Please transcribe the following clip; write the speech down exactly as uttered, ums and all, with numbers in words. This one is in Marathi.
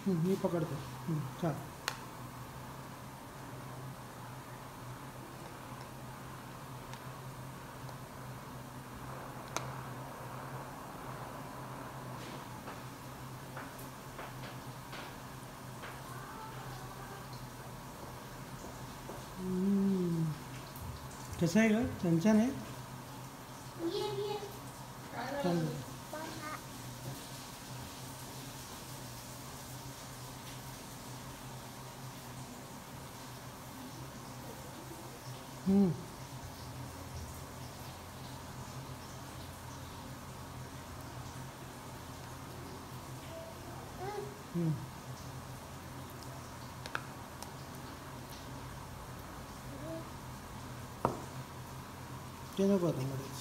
मी पकडतो. चाल. कसं आहे ग? छान आहे. छान. हम्म. हम्म. ते नको आता मध्येच.